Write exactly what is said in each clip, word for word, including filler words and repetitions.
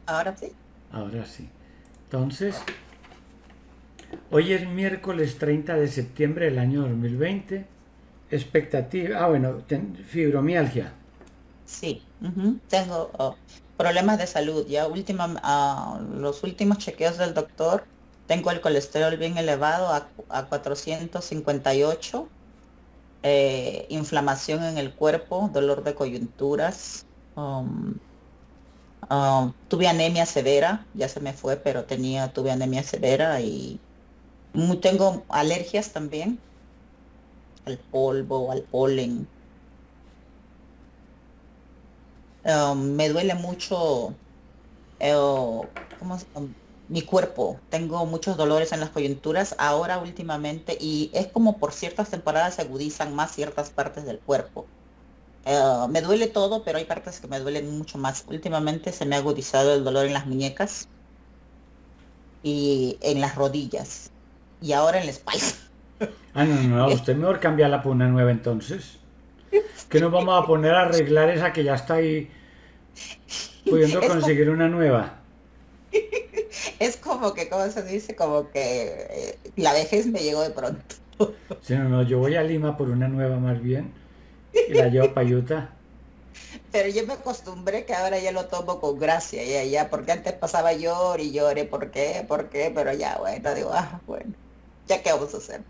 Ahora sí. Ahora sí. Entonces, hoy es miércoles treinta de septiembre del año dos mil veinte. Expectativa. Ah, bueno, ten- fibromialgia. Sí. Ujú. Tengo oh, problemas de salud. Ya última, ah, los últimos chequeos del doctor, tengo el colesterol bien elevado a, cu- a cuatrocientos cincuenta y ocho, eh, inflamación en el cuerpo, dolor de coyunturas. um, um, tuve anemia severa, ya se me fue, pero tenía, tuve anemia severa y mu- tengo alergias también al polvo, al polen. Um, me duele mucho, eh, ¿cómo se- um, mi cuerpo. Tengo muchos dolores en las coyunturas ahora últimamente y es como por ciertas temporadas se agudizan más ciertas partes del cuerpo. Eh, me duele todo, pero hay partes que me duelen mucho más. Últimamente se me ha agudizado el dolor en las muñecas y en las rodillas y ahora en la espalda. Ah, no, no, no. Y es- Usted mejor cambiarla por una nueva entonces. Que nos vamos a poner a arreglar esa que ya está ahí pudiendo es como, conseguir una nueva. es como que, ¿cómo se dice? Como que eh, la vejez me llegó de pronto. Si no, no, yo voy a Lima por una nueva más bien y la llevo para Utah. Pero yo me acostumbré que ahora ya lo tomo con gracia, ya, ya, porque antes pasaba llor y lloré, ¿por qué? ¿Por qué? Pero ya, bueno, digo, ah, bueno, ya qué vamos a hacer.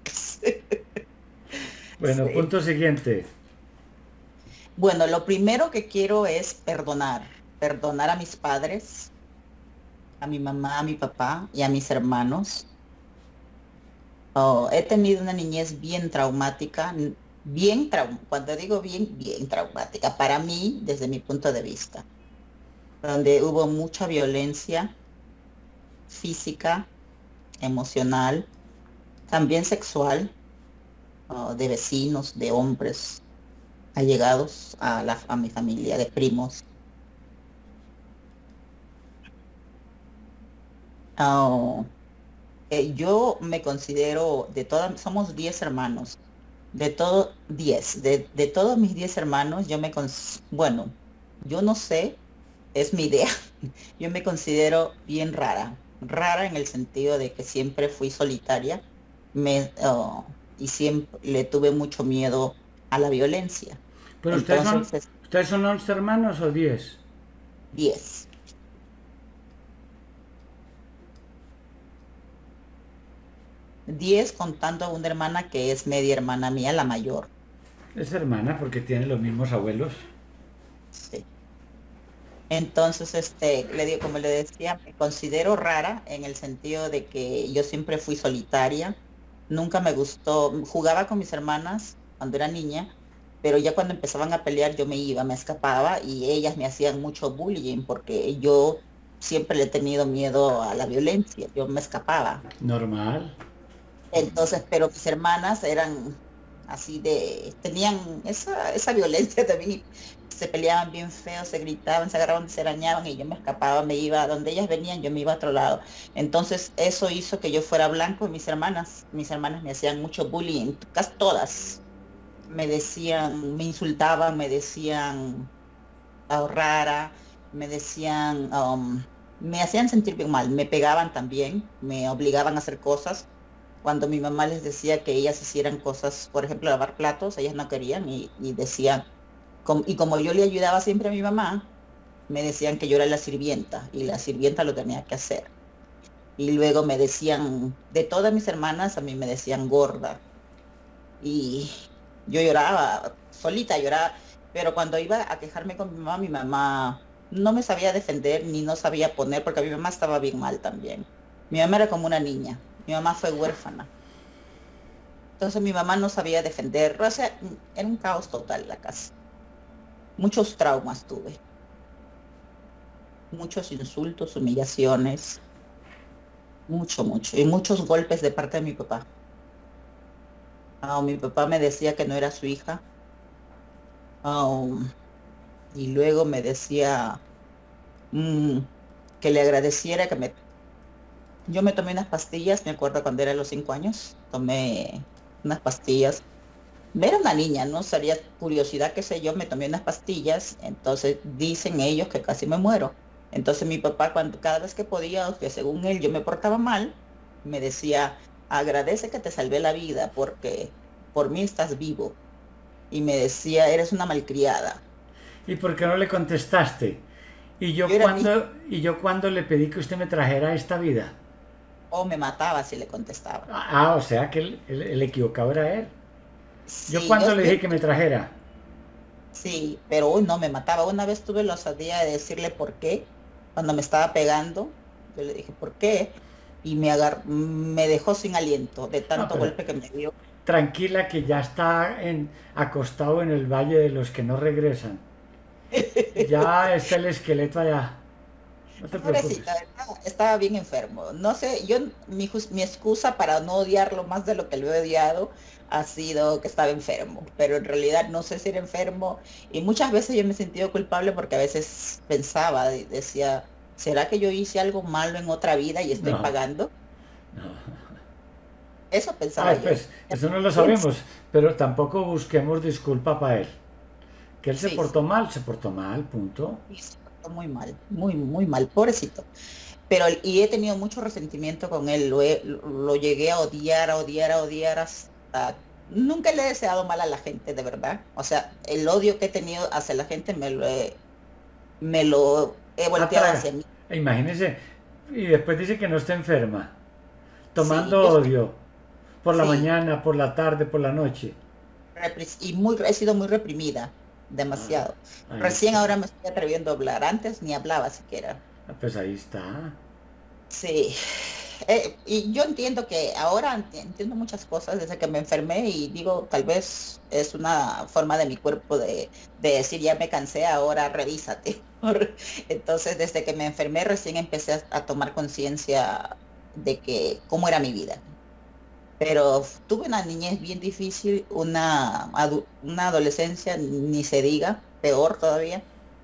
Bueno, Sí. punto siguiente. Bueno, lo primero que quiero es perdonar, perdonar a mis padres, a mi mamá, a mi papá y a mis hermanos. Oh, he tenido una niñez bien traumática, n- bien trau- cuando digo bien, bien traumática, para mí, desde mi punto de vista, donde hubo mucha violencia física, emocional, también sexual, ah, de vecinos, de hombres allegados a la, a mi familia, de primos. Ah, eh, yo me considero, de todas, somos diez hermanos, de todo, diez, de, de todos mis diez hermanos, yo me, cons- bueno, yo no sé, es mi idea, yo me considero bien rara, rara en el sentido de que siempre fui solitaria, me, ah, y siempre le tuve mucho miedo a la violencia. Pero ustedes son, Entonces, es ustedes son once hermanos o diez. diez. Diez contando a una hermana que es media hermana mía, la mayor. Es hermana porque tiene los mismos abuelos. Sí. Entonces, este, le digo, como le decía, me considero rara en el sentido de que yo siempre fui solitaria, nunca me gustó, jugaba con mis hermanas cuando era niña, pero ya cuando empezaban a pelear yo me iba, me escapaba y ellas me hacían mucho bullying porque yo siempre le he tenido miedo a la violencia, yo me escapaba. Normal. Entonces, pero mis hermanas eran así de, tenían esa, esa violencia también, y se peleaban bien feo, se gritaban, se agarraban, se arañaban y yo me escapaba, me iba, donde ellas venían, yo me iba a otro lado. Entonces, eso hizo que yo fuera blanco de mis hermanas. Mis hermanas me hacían mucho bullying, casi todas. Me decían, me insultaban, me decían "Ah, rara", me decían, um, me hacían sentir bien mal, me pegaban también, me obligaban a hacer cosas cuando mi mamá les decía que ellas hicieran cosas, por ejemplo, lavar platos, ellas no querían y, y decían, com- y como yo le ayudaba siempre a mi mamá, me decían que yo era la sirvienta y la sirvienta lo tenía que hacer. Y luego me decían, de todas mis hermanas, a mí me decían gorda. Y yo lloraba, solita lloraba, pero cuando iba a quejarme con mi mamá, mi mamá no me sabía defender ni no sabía poner, porque mi mamá estaba bien mal también. Mi mamá era como una niña, mi mamá fue huérfana. Entonces mi mamá no sabía defender, o sea, mm, era un caos total la casa. Muchos traumas tuve, muchos insultos, humillaciones, mucho, mucho, y muchos golpes de parte de mi papá. Ah, mi papá me decía que no era su hija, ah, y luego me decía mm, que le agradeciera que me... Yo me tomé unas pastillas, me acuerdo cuando era los cinco años, tomé unas pastillas. Era una niña, ¿no? Sería curiosidad, qué sé yo, me tomé unas pastillas, entonces dicen ellos que casi me muero. Entonces mi papá, cuando cada vez que podía, o que según él yo me portaba mal, me decía, agradece que te salvé la vida porque por mí estás vivo. Y me decía, eres una malcriada. ¿Y por qué no le contestaste? ¿Y Yo yo era niña, cuando, y yo cuando le pedí que usted me trajera esta vida? o me mataba si le contestaba. Ah, o sea que el, el- el equivocado era él. Yo Sí, yo, cuando le yo dije que me trajera. sí, pero uy, no me mataba. Una vez tuve la osadía de decirle por qué, cuando me estaba pegando, yo le dije por qué, y me agar me dejó sin aliento de No, tanto pero golpe que me dio. tranquila que ya está en, acostado en el valle de los que no regresan. Ya está el esqueleto allá. No te Pobrecita, preocupes. estaba, estaba bien enfermo. No sé, yo, mi, jus- mi excusa para no odiarlo más de lo que lo he odiado ha sido que estaba enfermo, pero en realidad no sé si era enfermo y muchas veces yo me he sentido culpable porque a veces pensaba, y decía, ¿será que yo hice algo malo en otra vida y estoy No, pagando? no. Eso Ah, pensaba yo. pues eso no lo Pienso, sabemos, pero tampoco busquemos disculpa para él. Que él se sí, portó mal, se portó mal, punto. sí, se portó muy mal, muy, muy mal, pobrecito. Pero, y he tenido mucho resentimiento con él, lo, he- lo llegué a odiar, a odiar, a odiar hasta... Nunca le he deseado mal a la gente, de verdad. O sea, el odio que he tenido hacia la gente me lo he, me lo he volteado Atraga. hacia mí. Imagínese. Y después dice que no está enferma. Sí, Tomando yo estoy- odio. Por la sí, mañana, por la tarde, por la noche. repres- y muy, he sido muy reprimida, Ah, demasiado. ahí Recién está. ahora me estoy atreviendo a hablar, antes ni hablaba siquiera. Ah, pues ahí está. Sí, eh, y yo entiendo que ahora enti- entiendo muchas cosas desde que me enfermé y digo, tal vez es una forma de mi cuerpo de, de decir, ya me cansé, ahora revísate. Entonces, desde que me enfermé, recién empecé a, a tomar conciencia de que cómo era mi vida. Pero tuve una niñez bien difícil, una, adu- una adolescencia, ni se diga, peor todavía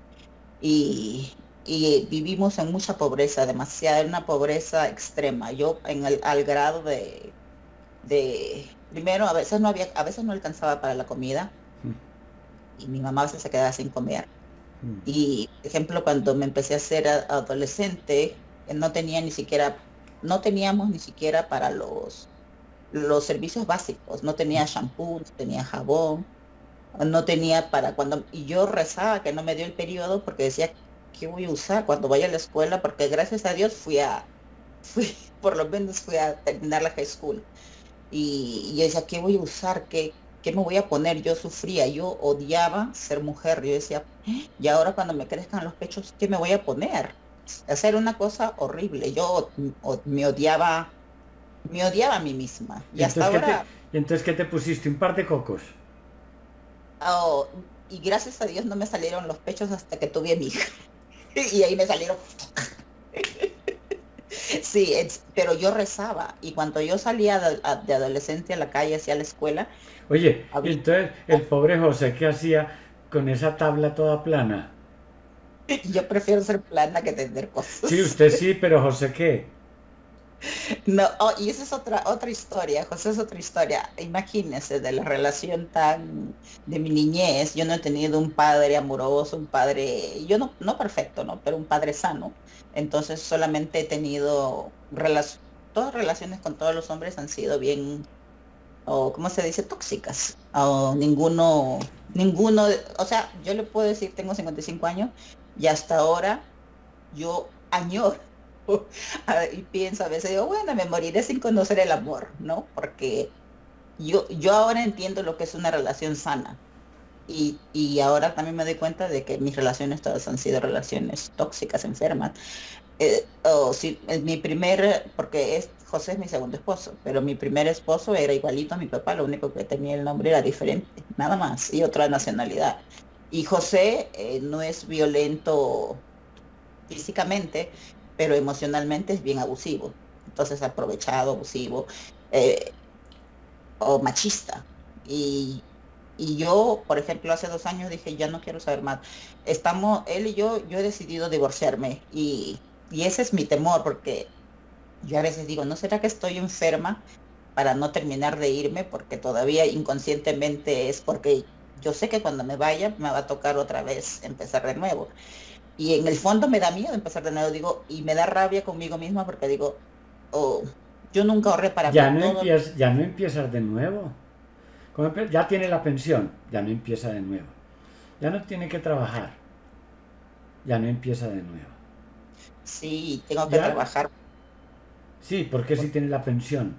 y, y vivimos en mucha pobreza, demasiada, una pobreza extrema. Yo en el, al grado de, de, primero, a veces no había, a veces no alcanzaba para la comida y mi mamá a veces se quedaba sin comer. Y, por ejemplo, cuando me empecé a ser a- adolescente, eh, no tenía ni siquiera, no teníamos ni siquiera para los, los servicios básicos, no tenía shampoo, no tenía jabón, no tenía para cuando, y yo rezaba que no me dio el periodo porque decía, ¿qué voy a usar cuando vaya a la escuela? Porque gracias a Dios fui a, fui, por lo menos fui a terminar la high school. Y, y yo decía, ¿qué voy a usar? ¿Qué, qué me voy a poner? Yo sufría, yo odiaba ser mujer. Yo decía, y ahora cuando me crezcan los pechos, ¿qué me voy a poner? Hacer una cosa horrible. Yo o- me odiaba, me odiaba a mí misma. ¿Y Y hasta entonces qué te, ahora, y entonces qué te pusiste? Un par de cocos. oh, y gracias a Dios no me salieron los pechos hasta que tuve a mi hija. Y ahí me salieron. Sí, es- pero yo rezaba y cuando yo salía de, a- de adolescente a la calle hacia la escuela, Oye, y había, entonces el pobre José, ¿qué hacía con esa tabla toda plana? yo prefiero ser plana que tener Sí, cosas. usted sí, pero José, ¿qué? No, oh, y esa es otra otra historia, José, es otra historia. Imagínese de la relación tan de mi niñez. Yo no he tenido un padre amoroso, un padre, yo no, no perfecto, ¿no? Pero un padre sano. Entonces solamente he tenido relaciones, todas relaciones con todos los hombres han sido bien o ¿cómo se dice? Tóxicas. O ninguno, ninguno, de- o sea, yo le puedo decir, tengo cincuenta y cinco años y hasta ahora yo añoro a- y pienso a veces, digo, bueno, me moriré sin conocer el amor, ¿no? Porque yo, yo ahora entiendo lo que es una relación sana. Y, y ahora también me doy cuenta de que mis relaciones todas han sido relaciones tóxicas, enfermas eh, o sí, es mi primer, porque es, José es mi segundo esposo, pero mi primer esposo era igualito a mi papá, lo único que tenía el nombre era diferente, nada más, y otra nacionalidad. Y José eh, no es violento físicamente, pero emocionalmente es bien abusivo. Entonces aprovechado, abusivo eh, o machista. Y, y yo, por ejemplo, hace dos años dije, ya no quiero saber más. Estamos, él y yo, yo he decidido divorciarme y, y ese es mi temor porque yo a veces digo, ¿no será que estoy enferma para no terminar de irme? Porque todavía inconscientemente es porque yo sé que cuando me vaya me va a tocar otra vez empezar de nuevo. Y en el fondo me da miedo empezar de nuevo, digo, y me da rabia conmigo misma porque digo, oh, yo nunca ahorré para Ya mí no todo. empiezas, ya no empiezas de nuevo. Como empe- ya tiene la pensión, ya no empieza de nuevo. Ya no tiene que trabajar, ya no empieza de nuevo. Sí, tengo que Ya, trabajar, sí, porque si tiene la pensión.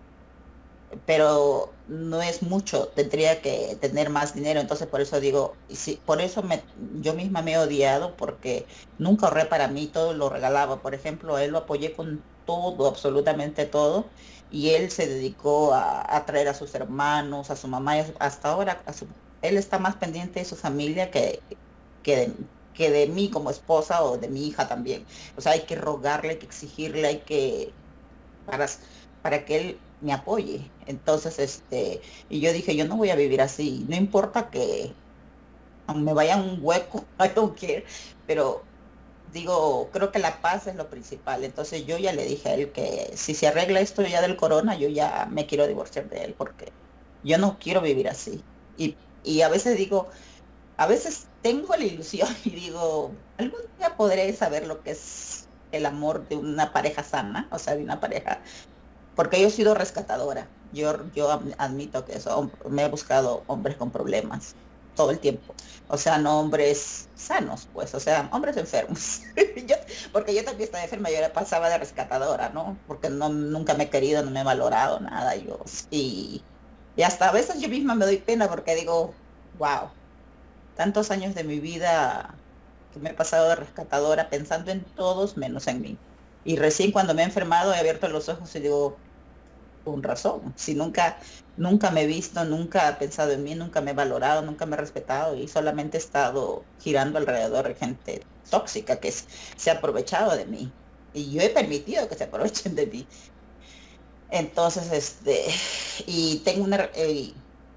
pero no es mucho, tendría que tener más dinero, entonces por eso digo, y sí, por eso me, yo misma me he odiado, porque nunca ahorré para mí, todo lo regalaba. Por ejemplo, a él lo apoyé con todo, absolutamente todo, y él se dedicó a, a traer a sus hermanos, a su mamá, y a su- hasta ahora, a su- él está más pendiente de su familia que, que de, que de mí como esposa o de mi hija también. O sea, hay que rogarle, hay que exigirle, hay que para, para que él me apoye. Entonces, este, y yo dije, yo no voy a vivir así, no importa que me vaya a un hueco, I don't care, pero digo, creo que la paz es lo principal. Entonces yo ya le dije a él que si se arregla esto ya del corona, yo ya me quiero divorciar de él porque yo no quiero vivir así. Y, y a veces digo, a veces tengo la ilusión y digo, algún día podré saber lo que es el amor de una pareja sana, o sea, de una pareja porque yo he sido rescatadora. Yo, yo am- admito que eso, hom- me he buscado hombres con problemas todo el tiempo. O sea, no hombres sanos, pues, o sea, hombres enfermos. Yo- porque yo también estaba enferma, yo era, pasaba de rescatadora, ¿no? Porque no, nunca me he querido, no me he valorado, nada. Yo, y, y hasta a veces yo misma me doy pena porque digo, wow, tantos años de mi vida que me he pasado de rescatadora pensando en todos menos en mí. Y recién cuando me he enfermado he abierto los ojos y digo, con razón. Si nunca, nunca me he visto, nunca he pensado en mí, nunca me he valorado, nunca me he respetado y solamente he estado girando alrededor de gente tóxica que es- se ha aprovechado de mí. Y yo he permitido que se aprovechen de mí. Entonces, este, y tengo una, re- eh,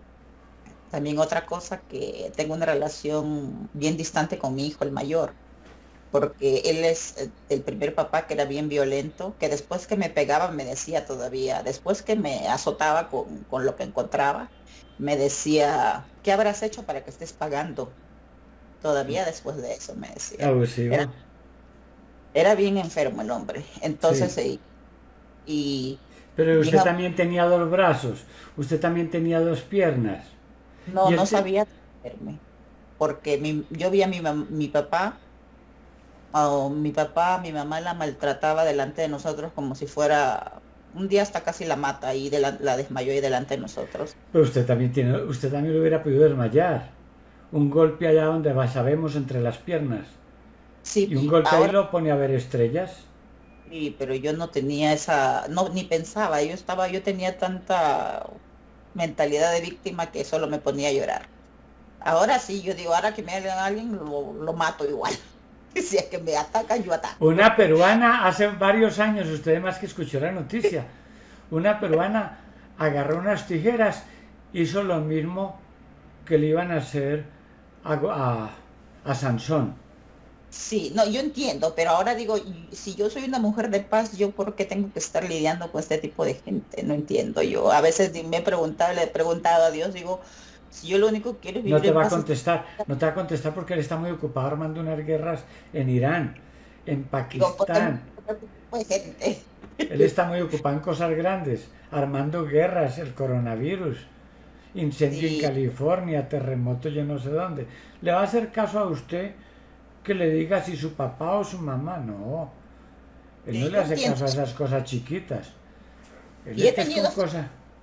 también otra cosa que tengo una relación bien distante con mi hijo, el mayor, porque él es eh, el primer papá que era bien violento, que después que me pegaba me decía todavía, después que me azotaba con, con lo que encontraba, me decía, ¿qué habrás hecho para que estés pagando? Todavía después de eso me decía. Era, Abusivo. era bien enfermo el hombre. Sí. Entonces, y, y Pero bien, usted ab- también tenía dos brazos, usted también tenía dos piernas. no, Y no él te... sabía defenderme, porque mi, yo vi a mi, mam- mi papá, o mi papá, mi mamá la maltrataba delante de nosotros como si fuera, un día hasta casi la mata y de la, la desmayó ahí delante de nosotros. Pero usted también tiene, usted también lo hubiera podido desmayar. Un golpe allá donde va, sabemos, entre las piernas. Sí, Y un golpe ahí ahora lo pone a ver estrellas. sí, pero yo no tenía esa, no, ni pensaba, yo estaba, yo tenía tanta mentalidad de víctima que solo me ponía a llorar. Ahora sí, yo digo, ahora que me hagan a alguien, lo, lo mato igual. Si es que me atacan, yo ataco. Una peruana hace varios años, usted más que escuchó la noticia, una peruana agarró unas tijeras, hizo lo mismo que le iban a hacer a, a, a Sansón. Sí, no, yo entiendo, pero ahora digo, y si yo soy una mujer de paz, ¿yo por qué tengo que estar lidiando con este tipo de gente? No entiendo yo. A veces di- me he preguntado, le he preguntado a Dios, digo, si yo lo único que quiero es No vivir te en va a paz, es- contestar, no te va a contestar porque él está muy ocupado armando unas guerras en Irán, en digo, ¿por qué me Pakistán. importa este tipo de gente? Él está muy ocupado en cosas grandes, armando guerras, el coronavirus, incendio en Sí, California, terremoto yo no sé dónde. ¿Le va a hacer caso a usted que le diga si su papá o su mamá? No, él no sí, le yo hace entiendo. caso a esas cosas chiquitas. Él Y he es que es con tenido, cosas...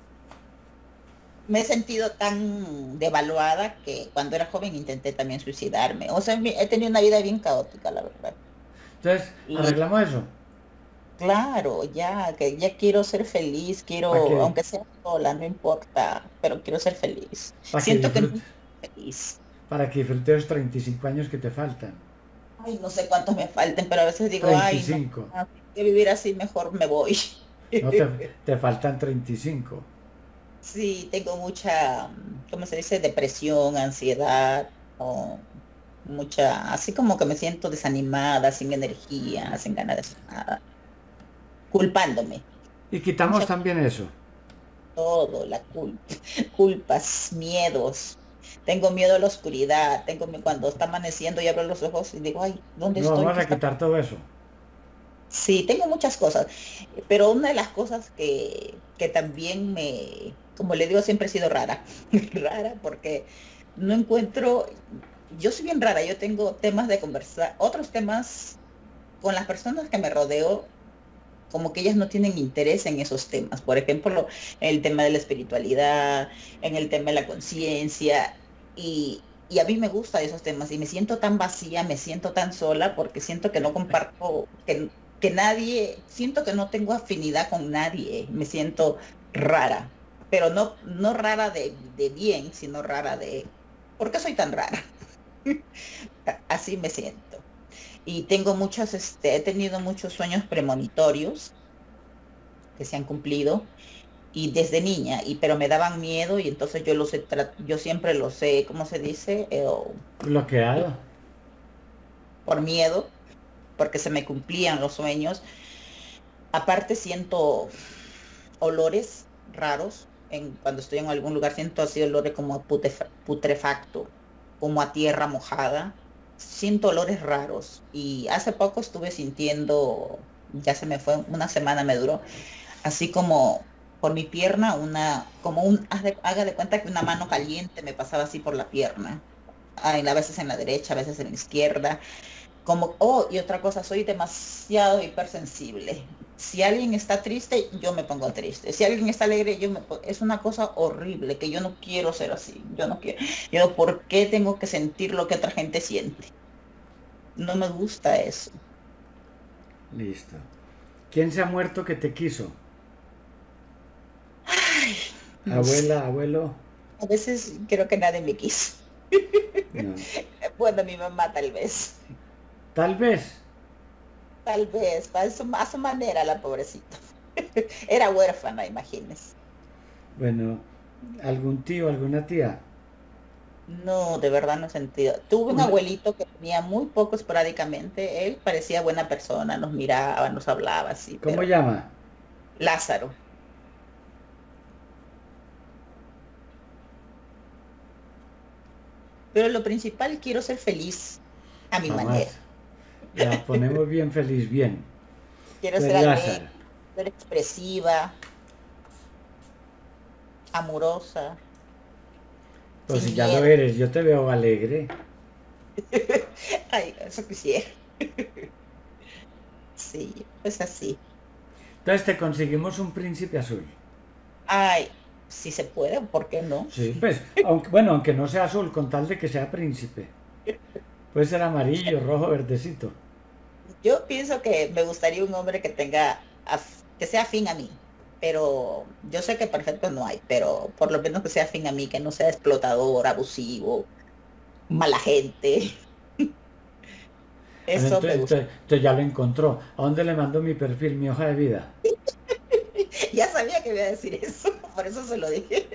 me he sentido tan devaluada que cuando era joven intenté también suicidarme. O sea, mi- he tenido una vida bien caótica, la verdad. Entonces, Y arreglamos eso. claro, ya, que ya quiero ser feliz, Para quiero, que, aunque sea sola, no importa, pero quiero ser feliz. para que Siento que no disfrute, soy feliz. para que disfrute los treinta y cinco años que te faltan. Ay, no sé cuántos me falten, pero a veces digo, ay, no, treinta y cinco. no, si quiero vivir así, mejor me voy. No te, te faltan treinta y cinco. Sí, tengo mucha, mm, ¿cómo se dice? Depresión, ansiedad, o mucha, así como que me siento desanimada, sin energía, sin ganas de hacer nada, culpándome. Y quitamos Mucha también eso. todo, la culpa, culpas, miedos. Tengo miedo a la oscuridad, tengo miedo cuando está amaneciendo y abro los ojos y digo, ay, ¿dónde No, estoy? vamos ¿Qué a está quitar todo eso. Sí, tengo muchas cosas, pero una de las cosas que, que también me, como le digo, siempre he sido rara, rara porque no encuentro, yo soy bien rara, yo tengo temas de conversar, otros temas con las personas que me rodeo, como que ellas no tienen interés en esos temas, por ejemplo, el tema de la espiritualidad, en el tema de la conciencia, y, y a mí me gustan esos temas y me siento tan vacía, me siento tan sola porque siento que no comparto, que, que nadie, siento que no tengo afinidad con nadie, me siento rara, pero no, no rara de, de bien, sino rara de, ¿por qué soy tan rara? Así me siento. Y tengo muchos, este, he tenido muchos sueños premonitorios que se han cumplido y desde niña, y pero me daban miedo y entonces yo los he tra- yo siempre los he, ¿cómo se dice? Eh, o- Bloqueado. por miedo, porque se me cumplían los sueños. Aparte siento olores raros en cuando estoy en algún lugar, siento así olores como a putefa- putrefacto, como a tierra mojada. Siento olores raros y hace poco estuve sintiendo, ya se me fue, una semana me duró, así como por mi pierna, una, como un, haz de- haga de cuenta que una mano caliente me pasaba así por la pierna. Ay, a veces en la derecha, a veces en la izquierda. Como, oh, y otra cosa, soy demasiado hipersensible. Si alguien está triste, yo me pongo triste. Si alguien está alegre, yo me pongo... Es una cosa horrible que yo no quiero ser así. Yo no quiero. Yo, ¿por qué tengo que sentir lo que otra gente siente? No me gusta eso. Listo. ¿Quién se ha muerto que te quiso? No sé. Abuela, abuelo. A veces creo que nadie me quiso. No. Bueno, mi mamá tal vez. Tal vez. Tal vez, a su, a su manera, la pobrecita. Era huérfana, imagínese. Bueno, algún tío, alguna tía. No, de verdad no he sentido. Tuve un Una, abuelito que venía muy poco esporádicamente. Él parecía buena persona, nos miraba, nos hablaba así, ¿cómo pero llama? Lázaro. Pero lo principal, quiero ser feliz a mi manera. Jamás. La ponemos bien feliz, bien. Quiero Pues ser alegre, Lázaro. ser expresiva, amorosa, Pues sin si ya lo miedo. eres, yo te veo alegre. Ay, eso quisiera. Sí, pues así. Entonces te conseguimos un príncipe azul. Ay, si se puede, ¿por qué no? Sí, pues, aunque, bueno, aunque no sea azul, con tal de que sea príncipe. Puede ser amarillo, rojo, verdecito. Yo pienso que me gustaría un hombre que tenga, af- que sea afín a mí, pero yo sé que perfecto no hay, pero por lo menos que sea afín a mí, que no sea explotador, abusivo, mala gente. Bueno, Eso me entonces, gusta. entonces- entonces ya lo encontró. ¿A dónde le mando mi perfil, mi hoja de vida? Ya sabía que iba a decir eso, por eso se lo dije.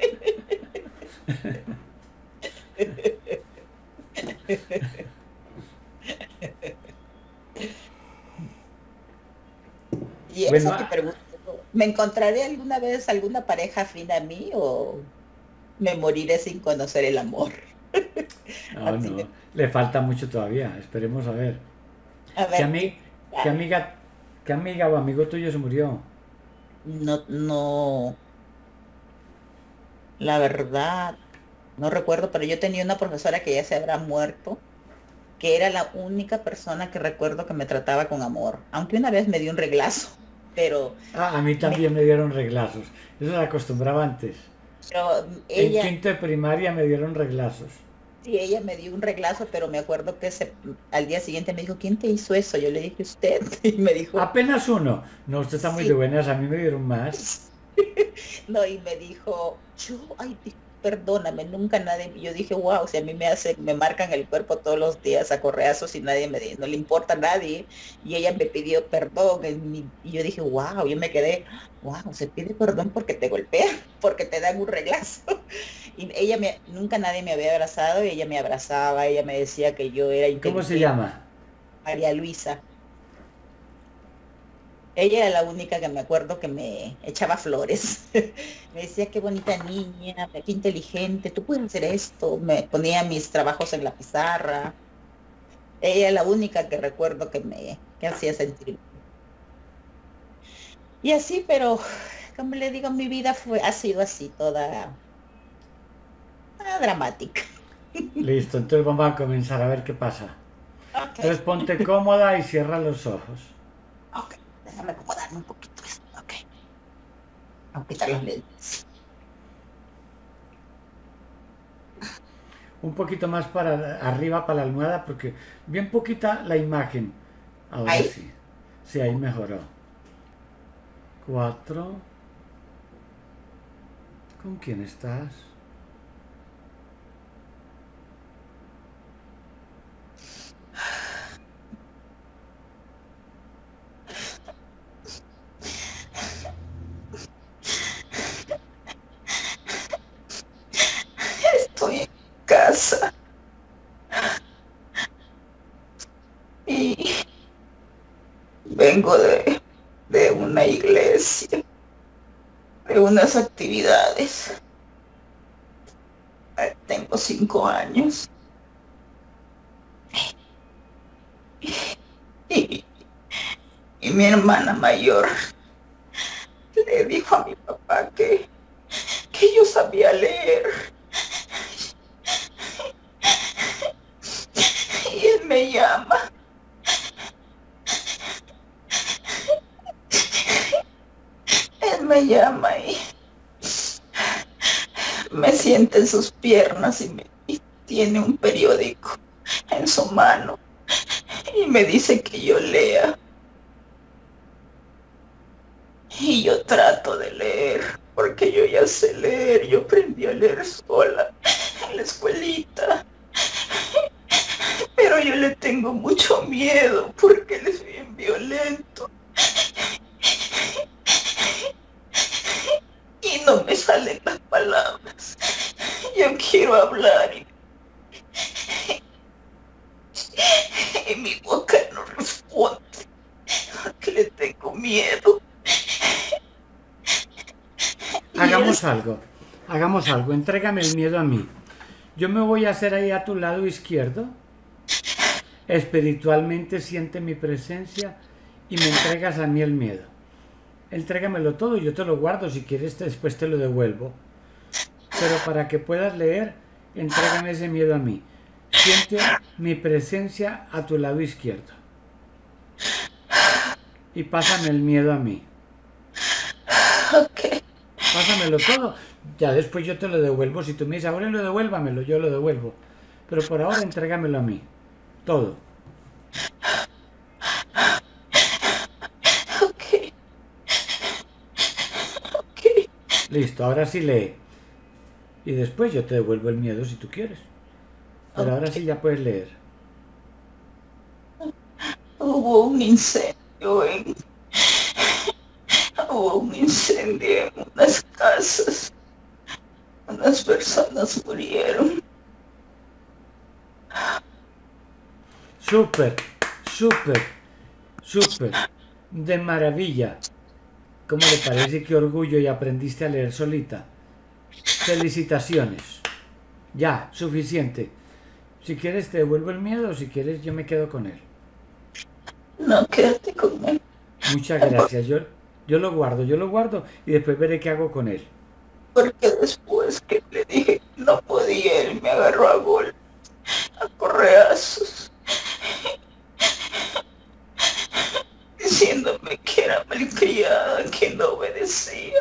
Y Bueno, eso que ah, pregunto, ¿me encontraré alguna vez alguna pareja afín a mí o me moriré sin conocer el amor? no, Así no, me- le falta mucho todavía. Esperemos a ver. a ¿Qué, ver ami- qué qué tal. amiga, qué amiga o amigo tuyo se murió? No, no, la verdad, no recuerdo, pero yo tenía una profesora que ya se habrá muerto, que era la única persona que recuerdo que me trataba con amor, aunque una vez me dio un reglazo, pero, Ah, a mí me, también me dieron reglazos. Eso se acostumbraba antes. pero En ella, quinto de primaria me dieron reglazos. sí, ella me dio un reglazo, pero me acuerdo que se, al día siguiente me dijo, ¿quién te hizo eso? Yo le dije, usted, y me dijo, Apenas uno. No, usted está muy de sí. buenas, a mí me dieron más. No, y me dijo, yo, ay, di- perdóname, nunca nadie, yo dije, wow, si a mí me hacen, me marcan el cuerpo todos los días a correazos y nadie me, di- no le importa a nadie, y ella me pidió perdón, en mi- y yo dije, wow, yo me quedé, wow, se pide perdón porque te golpean, porque te dan un reglazo. Y ella me, nunca nadie me había abrazado, y ella me abrazaba, ella me decía que yo era ¿Cómo se inteligente, llama? María Luisa, ella era la única que me acuerdo que me echaba flores. Me decía, qué bonita niña, qué inteligente, tú puedes hacer esto. Me ponía mis trabajos en la pizarra. Ella es la única que recuerdo que me que hacía sentir. Y así, pero como le digo, mi vida fue, ha sido así, toda ah, dramática. Listo, entonces vamos a comenzar a ver qué pasa. Ok, Entonces ponte cómoda y cierra los ojos. ok, déjame acomodarme un poquito. Ok, vamos a quitar los lentes. Un poquito más para arriba, para la almohada, porque bien poquita la imagen. Ahora Ahí, sí. Sí, ahí mejoró. Cuatro. ¿Con quién estás? estoy en casa y vengo de, de una iglesia, de unas actividades. Eh, Tengo cinco años y, y mi hermana mayor le dijo a mi papá que, que yo sabía leer y él me llama, él me llama y me sienta en sus piernas y, me, y tiene un periódico en su mano y me dice que yo lea. Y yo trato de leer, porque yo ya sé leer, yo aprendí a leer sola en la escuelita, pero yo le tengo mucho miedo porque él es bien violento y no me salen las palabras. Yo quiero hablar y, y mi boca no responde porque le tengo miedo. Y él, Hagamos algo. Hagamos algo. Entrégame el miedo a mí. Yo me voy a hacer ahí a tu lado izquierdo. Espiritualmente siente mi presencia y me entregas a mí el miedo. Entrégamelo todo, yo te lo guardo, si quieres después te lo devuelvo. Pero para que puedas leer, entrégame ese miedo a mí. Siente mi presencia a tu lado izquierdo. Y pásame el miedo a mí. ok, Pásamelo todo. Ya después yo te lo devuelvo. Si tú me dices, ahora lo devuélvamelo, yo lo devuelvo. Pero por ahora entrégamelo a mí. Todo. ok, ok, Listo, ahora sí lee. Y después yo te devuelvo el miedo si tú quieres. Pero ahora ok. sí ya puedes leer. Hubo un incendio en, hubo un incendio en unas casas. Unas personas murieron. Súper, súper, súper. De maravilla. ¿Cómo le parece? Qué orgullo y aprendiste a leer solita. Felicitaciones. Ya, suficiente. Si quieres te devuelvo el miedo, si quieres yo me quedo con él. No, quédate con él. Muchas gracias. Yo, yo lo guardo, yo lo guardo y después veré qué hago con él. Porque después que le dije que no podía, él me agarró a golpes, a correazos, diciéndome que era malcriada, que no obedecía.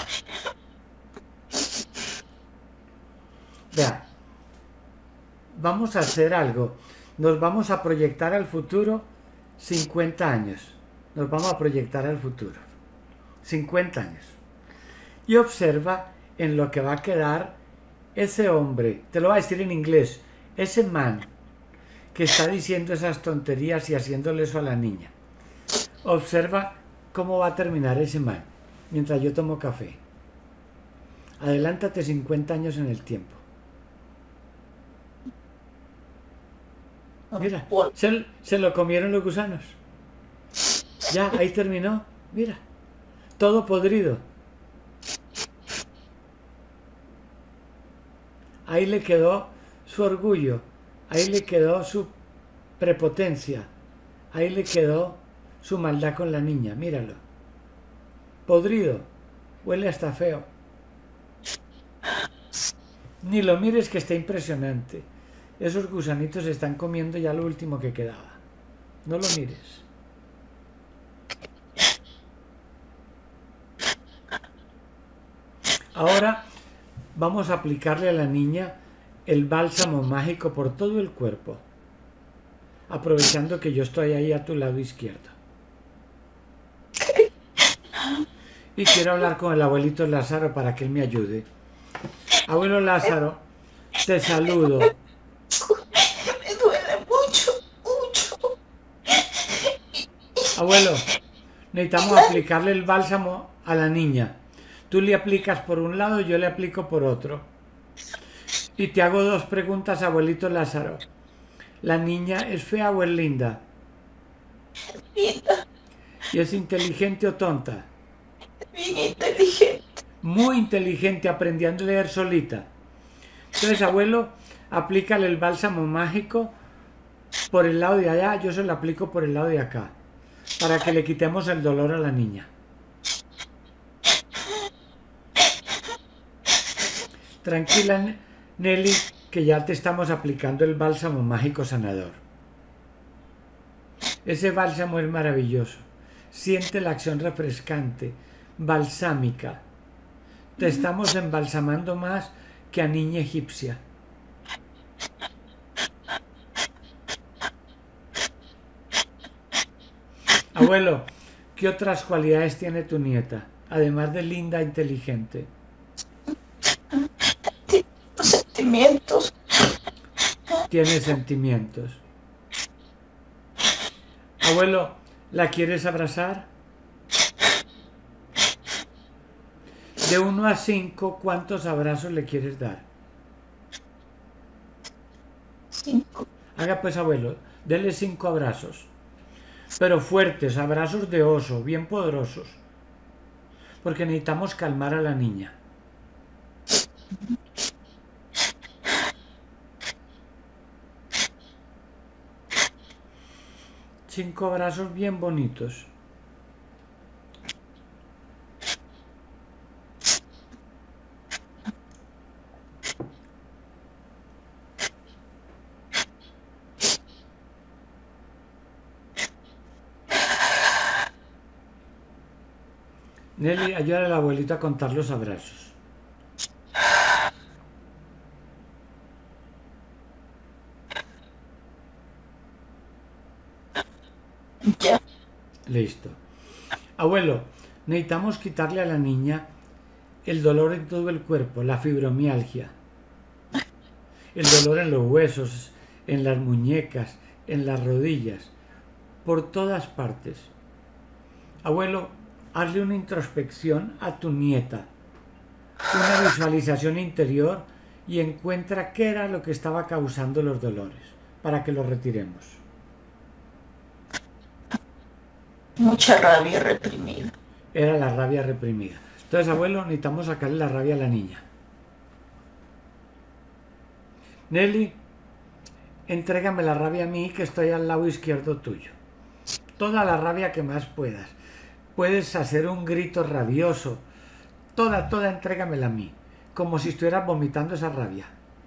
Vea, vamos a hacer algo. Nos vamos a proyectar al futuro cincuenta años. Nos vamos a proyectar al futuro. cincuenta años. Y observa en lo que va a quedar ese hombre. Te lo voy a decir en inglés. Ese man que está diciendo esas tonterías y haciéndole eso a la niña. Observa cómo va a terminar ese man mientras yo tomo café. Adelántate cincuenta años en el tiempo. Mira, se, se lo comieron los gusanos. Ya, ahí terminó. Mira, todo podrido. Ahí le quedó su orgullo, ahí le quedó su prepotencia, ahí le quedó su maldad con la niña, míralo. Podrido, huele hasta feo. Ni lo mires que está impresionante. Esos gusanitos están comiendo ya lo último que quedaba. No lo mires. Ahora vamos a aplicarle a la niña el bálsamo mágico por todo el cuerpo, aprovechando que yo estoy ahí a tu lado izquierdo. Y quiero hablar con el abuelito Lázaro para que él me ayude. Abuelo Lázaro, te saludo. Me duele mucho, mucho. Abuelo, necesitamos aplicarle el bálsamo a la niña. Tú le aplicas por un lado y yo le aplico por otro. Y te hago dos preguntas, abuelito Lázaro. ¿La niña es fea o es linda? Linda. ¿Y es inteligente o tonta? Bien inteligente. Muy inteligente, aprendiendo a leer solita. Entonces, abuelo, aplícale el bálsamo mágico por el lado de allá, yo se lo aplico por el lado de acá, para que le quitemos el dolor a la niña. Tranquila, Nelly, que ya te estamos aplicando el bálsamo mágico sanador. Ese bálsamo es maravilloso. Siente la acción refrescante, balsámica. Te estamos embalsamando más que a niña egipcia. Abuelo, ¿qué otras cualidades tiene tu nieta, además de linda e inteligente? Sentimientos. Tiene sentimientos. Abuelo, ¿la quieres abrazar? De uno a cinco, ¿cuántos abrazos le quieres dar? Cinco. Haga pues, abuelo, dele cinco abrazos. Pero fuertes, abrazos de oso, bien poderosos. Porque necesitamos calmar a la niña. Cinco abrazos bien bonitos. Nelly, ayuda al abuelito a contar los abrazos. Ya. Listo. Abuelo, necesitamos quitarle a la niña el dolor en todo el cuerpo, la fibromialgia. El dolor en los huesos, en las muñecas, en las rodillas, por todas partes. Abuelo, hazle una introspección a tu nieta, una visualización interior y encuentra qué era lo que estaba causando los dolores, para que los retiremos. Mucha rabia reprimida. Era la rabia reprimida. Entonces, abuelo, necesitamos sacarle la rabia a la niña. Nelly, entrégame la rabia a mí, que estoy al lado izquierdo tuyo. Toda la rabia que más puedas. Puedes hacer un grito rabioso. Toda, toda, entrégamela a mí. Como si estuvieras vomitando esa rabia.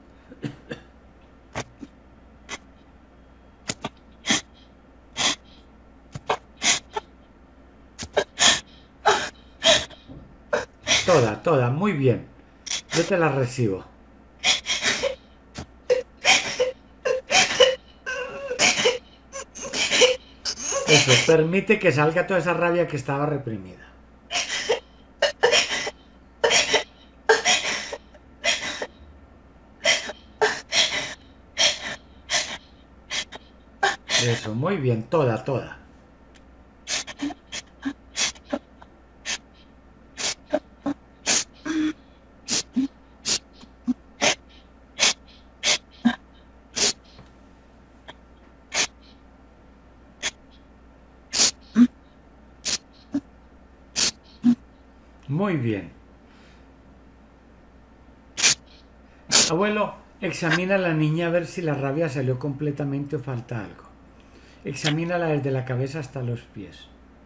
Toda, toda, muy bien. Yo te la recibo. Eso, permite que salga toda esa rabia que estaba reprimida. Eso, muy bien, toda, toda. Muy bien. Abuelo, examina a la niña a ver si la rabia salió completamente o falta algo. Examínala desde la cabeza hasta los pies.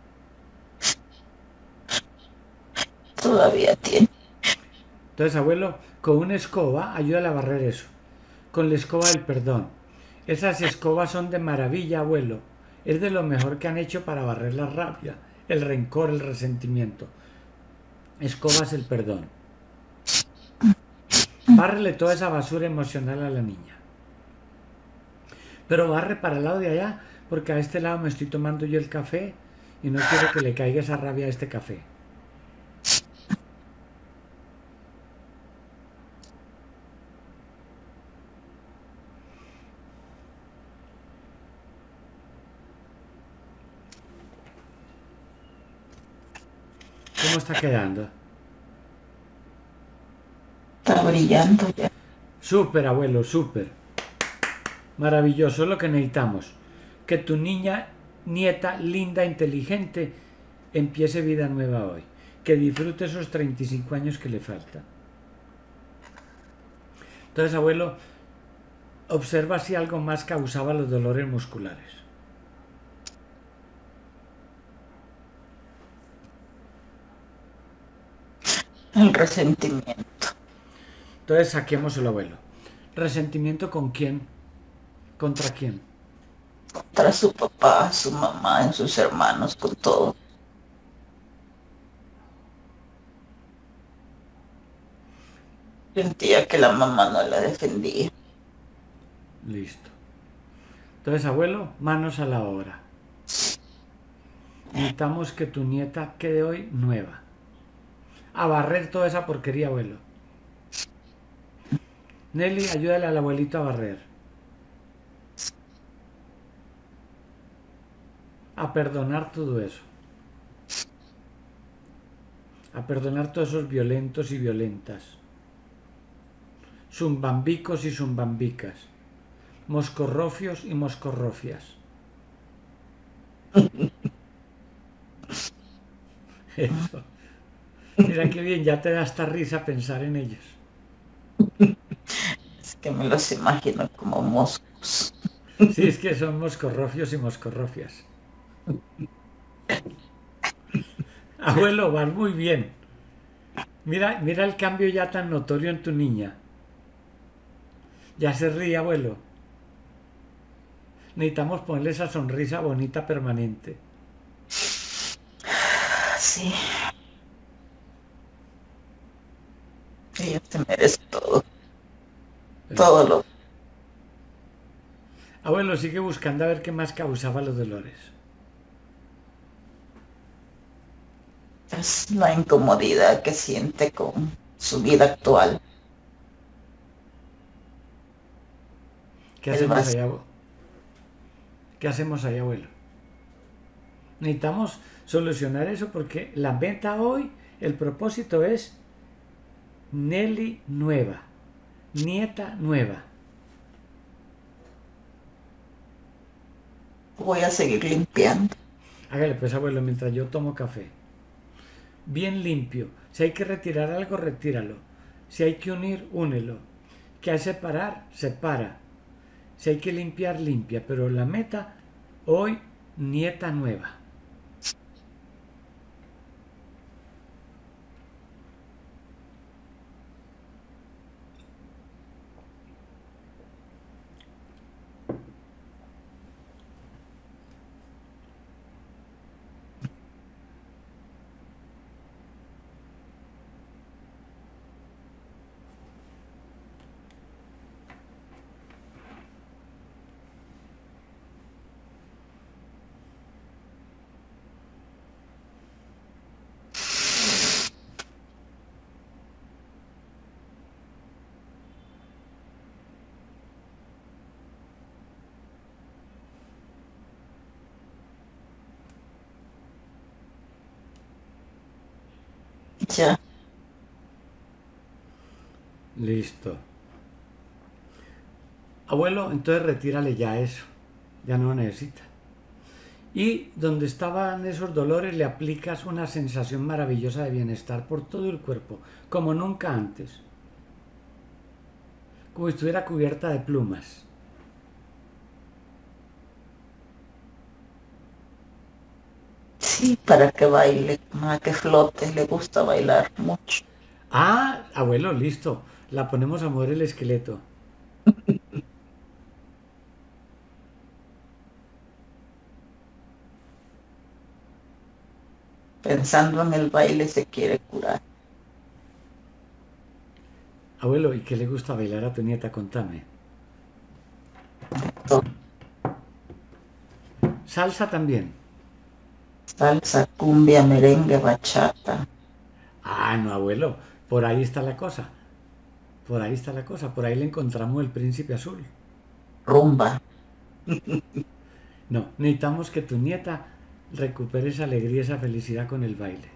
Todavía tiene. Entonces, abuelo, con una escoba, ayúdale a barrer eso. Con la escoba del perdón. Esas escobas son de maravilla, abuelo. Es de lo mejor que han hecho para barrer la rabia, el rencor, el resentimiento. Escobas el perdón. Bárrele toda esa basura emocional a la niña. Pero barre para el lado de allá, porque a este lado me estoy tomando yo el café y no quiero que le caiga esa rabia a este café. ¿Cómo está quedando? Está brillando ya. Súper, abuelo, súper. Maravilloso, es lo que necesitamos. Que tu niña, nieta, linda, inteligente, empiece vida nueva hoy. Que disfrute esos treinta y cinco años que le faltan. Entonces, abuelo, observa si algo más causaba los dolores musculares. El resentimiento. Entonces, saquemos el abuelo. ¿Resentimiento con quién? ¿Contra quién? Contra su papá, su mamá, en sus hermanos, con todo. Sentía que la mamá no la defendía. Listo. Entonces, abuelo, manos a la obra. Necesitamos que tu nieta quede hoy nueva. A barrer toda esa porquería, abuelo. Nelly, ayúdale al abuelito a barrer. A perdonar todo eso. A perdonar todos esos violentos y violentas. Zumbambicos y zumbambicas. Moscorrofios y moscorrofias. Eso. Mira qué bien, ya te da hasta risa pensar en ellos. Es que me los imagino como moscos. Sí, es que son moscorrofios y moscorrofias. Abuelo, vas muy bien. Mira, mira el cambio ya tan notorio en tu niña. Ya se ríe, abuelo. Necesitamos ponerle esa sonrisa bonita permanente. Sí. Ella te merece todo. Todo lo... Abuelo, sigue buscando a ver qué más causaba los dolores. Es la incomodidad que siente con su vida actual. ¿Qué El hacemos vacío. ahí, abuelo? ¿Qué hacemos ahí, abuelo? Necesitamos solucionar eso porque la meta hoy, el propósito es Nelly nueva, nieta nueva. Voy a seguir limpiando. Hágale pues, abuelo, mientras yo tomo café. Bien limpio. Si hay que retirar algo, retíralo. Si hay que unir, únelo. Que hay que separar, separa. Si hay que limpiar, limpia. Pero la meta, hoy, nieta nueva. Ya. Listo. Abuelo, entonces retírale ya eso. Ya no lo necesita. Y donde estaban esos dolores le aplicas una sensación maravillosa de bienestar por todo el cuerpo, como nunca antes. Como si estuviera cubierta de plumas. Sí, para que baile, para que flote, le gusta bailar mucho. Ah, abuelo, listo. La ponemos a mover el esqueleto. Pensando en el baile se quiere curar. Abuelo, ¿y qué le gusta bailar a tu nieta? Contame. Todo. Salsa también. Salsa, cumbia, merengue, bachata. Ah, no, abuelo. Por ahí está la cosa. Por ahí está la cosa. Por ahí le encontramos el príncipe azul. Rumba. No, necesitamos que tu nieta recupere esa alegría, esa felicidad con el baile.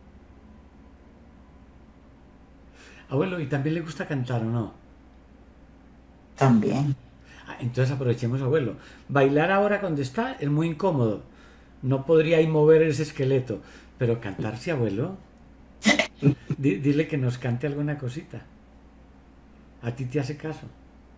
Abuelo, ¿y también le gusta cantar o no? También. Ah, entonces aprovechemos, abuelo. Bailar ahora cuando está es muy incómodo. No podría ahí mover ese esqueleto. Pero cantar sí, abuelo. D- dile que nos cante alguna cosita. A ti te hace caso.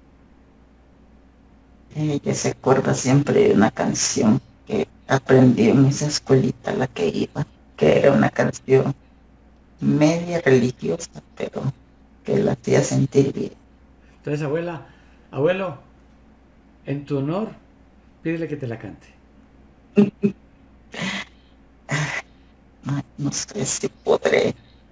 Ella se acuerda siempre de una canción que aprendí en esa escuelita a la que iba, que era una canción media religiosa, pero que la hacía sentir bien. Entonces, abuela, abuelo, en tu honor, pídele que te la cante. Ay, no sé si podré.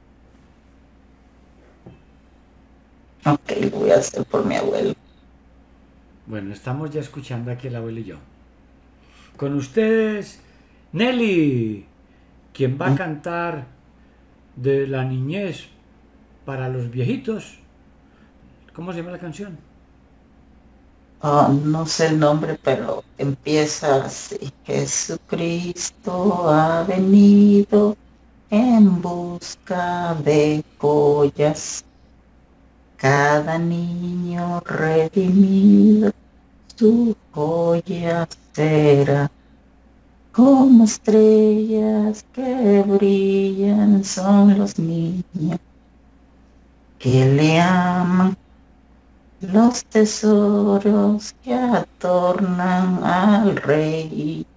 Ok, lo voy a hacer por mi abuelo. Bueno, estamos ya escuchando aquí el abuelo y yo. Con ustedes, Nelly, quien va a cantar de la niñez para los viejitos. ¿Cómo se llama la canción? Ah, no sé el nombre, pero empieza así. Jesucristo ha venido en busca de joyas. Cada niño redimido, su joya será. Como estrellas que brillan son los niños que le aman, los tesoros que adornan al rey.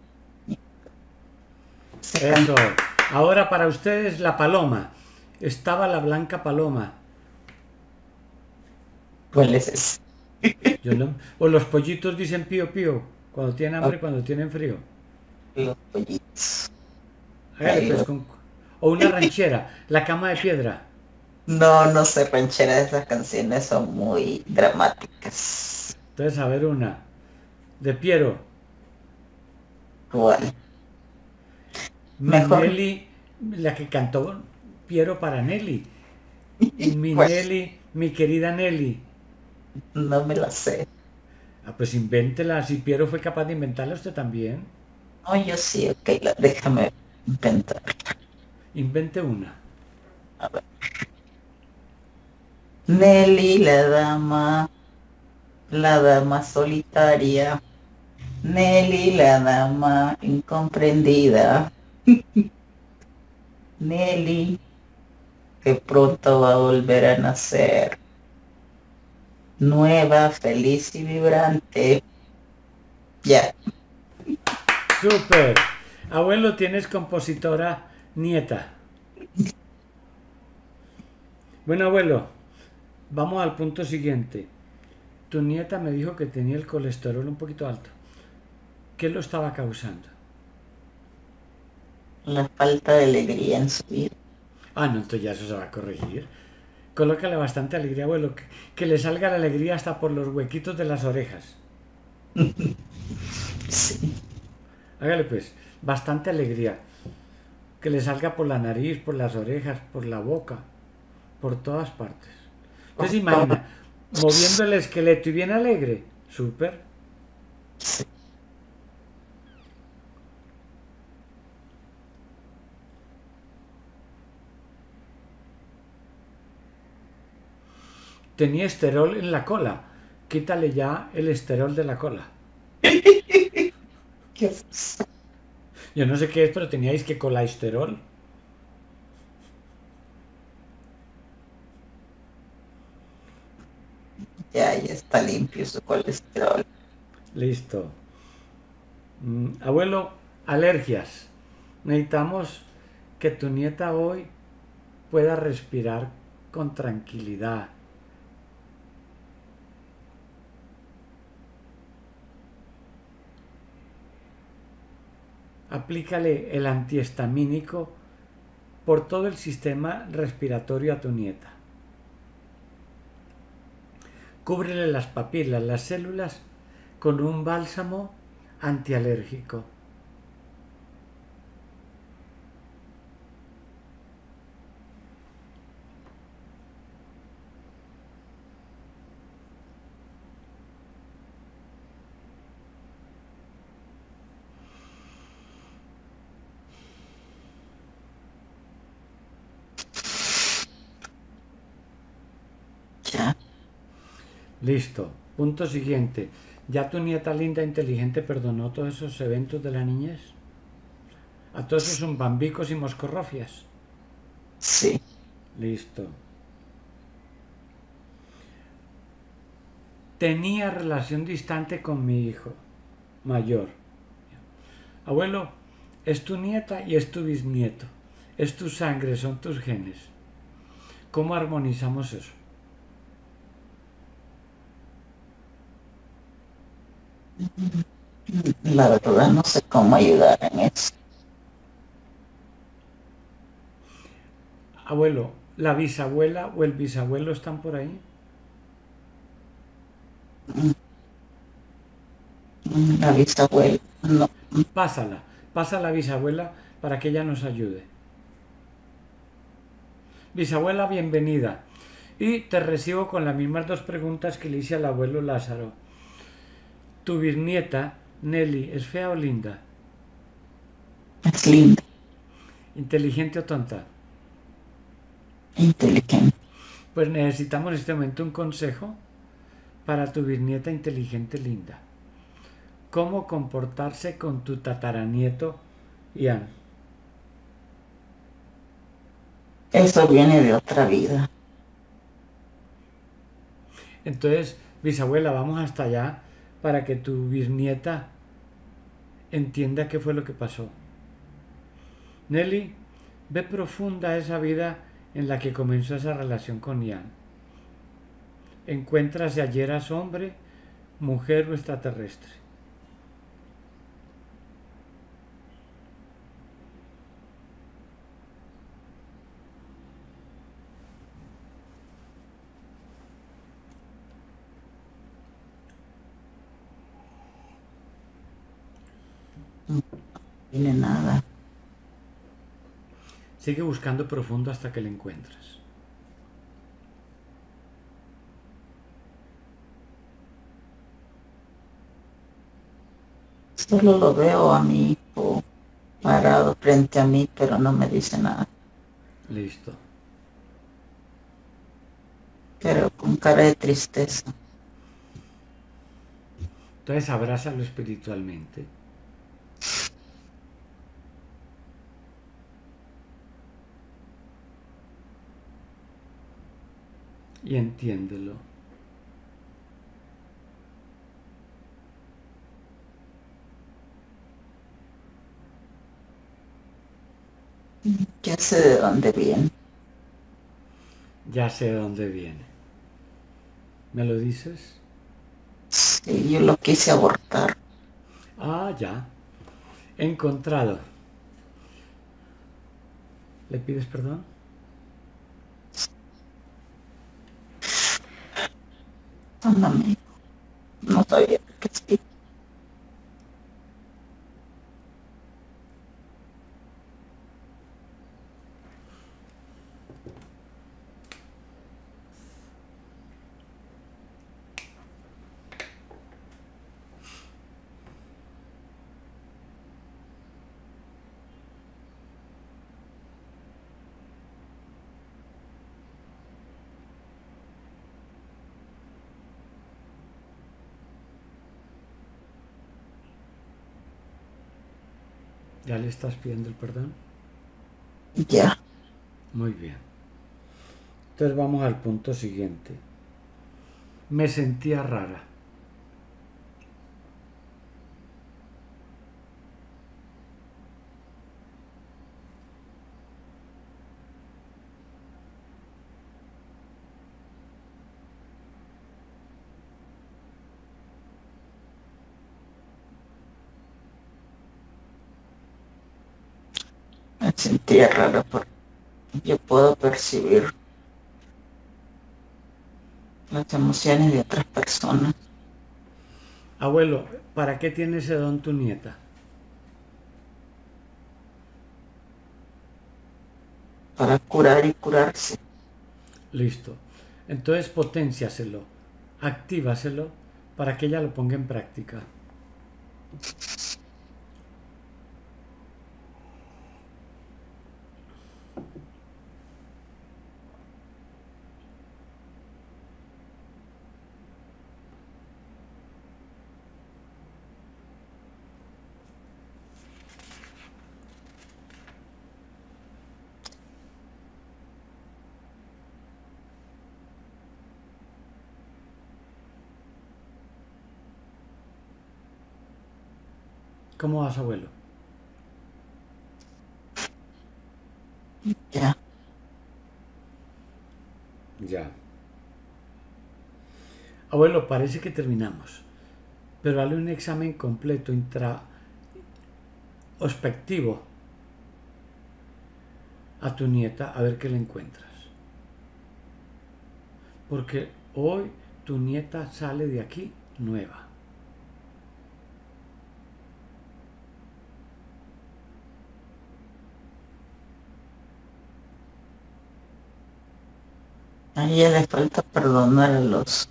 Se Eso. canta. Ahora para ustedes la paloma. Estaba la blanca paloma. ¿Cuál es ese? Yo no- O los pollitos dicen pío pío cuando tienen hambre y cuando tienen frío. Los pollitos. Hágale Ahí pues lo- con... O una ranchera, la cama de piedra. No, no sé ranchera, esas canciones son muy dramáticas. Entonces, a ver una. De Piero. ¿Cuál? Mi Mejor, Nelly, la que cantó Piero para Nelly. Mi pues, Nelly, mi querida Nelly. no me la sé. Ah, pues invéntela. Si Piero fue capaz de inventarla, usted también. No, yo sí, ok, la- déjame inventar. Invente una. A ver. Nelly, la dama, la dama solitaria. Nelly, la dama incomprendida. Nelly, que pronto va a volver a nacer. Nueva, feliz y vibrante. Ya. Súper. Abuelo, tienes compositora nieta. Bueno, abuelo, vamos al punto siguiente. Tu nieta me dijo que tenía el colesterol un poquito alto. ¿Qué lo estaba causando? La falta de alegría en su vida. Ah, no, entonces ya eso se va a corregir. Colócale bastante alegría, abuelo. Que, que le salga la alegría hasta por los huequitos de las orejas. Sí. Hágale pues, bastante alegría. Que le salga por la nariz, por las orejas, por la boca, por todas partes. Entonces imagina, moviendo el esqueleto y bien alegre. Súper. Tenía esterol en la cola. Quítale ya el esterol de la cola. ¿Qué? Yo no sé qué es, pero teníais que colesterol. Ya, ya está limpio su colesterol. Listo. Mm, abuelo, alergias. Necesitamos que tu nieta hoy pueda respirar con tranquilidad. Aplícale el antihistamínico por todo el sistema respiratorio a tu nieta. Cúbrele las papilas, las células con un bálsamo antialérgico. Ya. Listo. Punto siguiente. ¿Ya tu nieta linda, inteligente, perdonó todos esos eventos de la niñez? A todos esos son bambicos y moscorrofias. Sí. Listo. Tenía relación distante con mi hijo mayor. Abuelo, es tu nieta y es tu bisnieto. Es tu sangre, son tus genes. ¿Cómo armonizamos eso? La verdad no sé cómo ayudar en eso. Abuelo, ¿la bisabuela o el bisabuelo están por ahí? La bisabuela, no. Pásala, pasa a la bisabuela para que ella nos ayude. Bisabuela, bienvenida. Y te recibo con las mismas dos preguntas que le hice al abuelo Lázaro. ¿Tu bisnieta, Nelly, es fea o linda? Es linda, ¿Inteligente o tonta? inteligente. Pues necesitamos en este momento un consejo para tu bisnieta inteligente linda. ¿Cómo comportarse con tu tataranieto Ian? Eso viene de otra vida. Entonces, bisabuela, vamos hasta allá para que tu bisnieta entienda qué fue lo que pasó. Nelly, ve profunda esa vida en la que comenzó esa relación con Ian. Encuentra si ayer eras hombre, mujer o extraterrestre. No tiene nada. Sigue buscando profundo hasta que lo encuentres. Solo lo veo a mi hijo parado frente a mí, pero no me dice nada. Listo. Pero con cara de tristeza. Entonces abrázalo espiritualmente y entiéndelo. Ya sé de dónde viene. Ya sé de dónde viene. ¿Me lo dices? Sí, yo lo quise abortar. Ah, ya. Encontrado. ¿Le pides perdón? Ándame. No sabía que sí. ¿Ya le estás pidiendo el perdón? Ya. Muy bien. Entonces vamos al punto siguiente. Me sentía rara. Me sentía raro porque yo puedo percibir las emociones de otras personas. Abuelo, ¿para qué tiene ese don tu nieta? Para curar y curarse. Listo. Entonces potenciaselo, actívaselo para que ella lo ponga en práctica. ¿Cómo vas, abuelo? Ya. Ya. Abuelo, parece que terminamos, pero hazle un examen completo introspectivo a tu nieta a ver qué le encuentras. Porque hoy tu nieta sale de aquí nueva. A ella le falta perdonar a los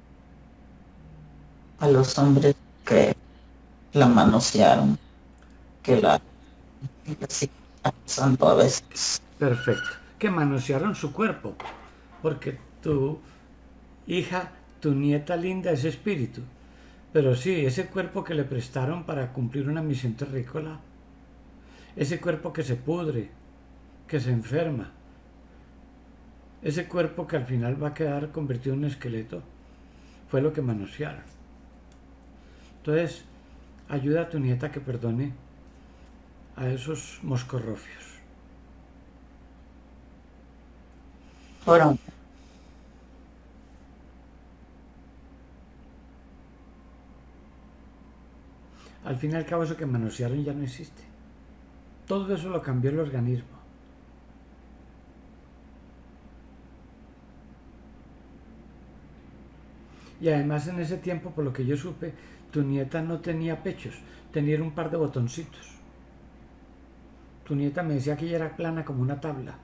a los hombres que la manosearon, que la, que la siguen abusando a veces. Perfecto. Que manosearon su cuerpo. Porque tu hija, tu nieta linda es espíritu. Pero sí, ese cuerpo que le prestaron para cumplir una misión terrícola, ese cuerpo que se pudre, que se enferma, ese cuerpo que al final va a quedar convertido en un esqueleto, fue lo que manosearon. Entonces, ayuda a tu nieta a que perdone a esos moscorrofios. Fueron Al fin y al cabo, eso que manosearon ya no existe. Todo eso lo cambió el organismo. Y además en ese tiempo, por lo que yo supe, tu nieta no tenía pechos, tenía un par de botoncitos. Tu nieta me decía que ella era plana como una tabla.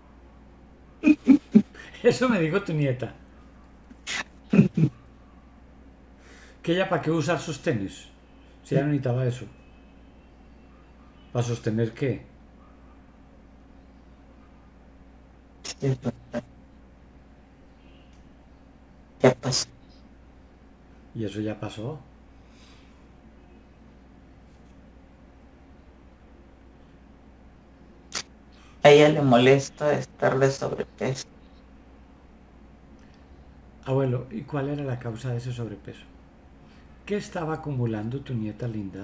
Eso me dijo tu nieta. Que ella para qué usar sostenes, si ella no necesitaba eso. ¿Para sostener qué? ya pasó. Y eso ya pasó. A ella le molesta estar de sobrepeso. Abuelo, ¿y cuál era la causa de ese sobrepeso? ¿Qué estaba acumulando tu nieta linda?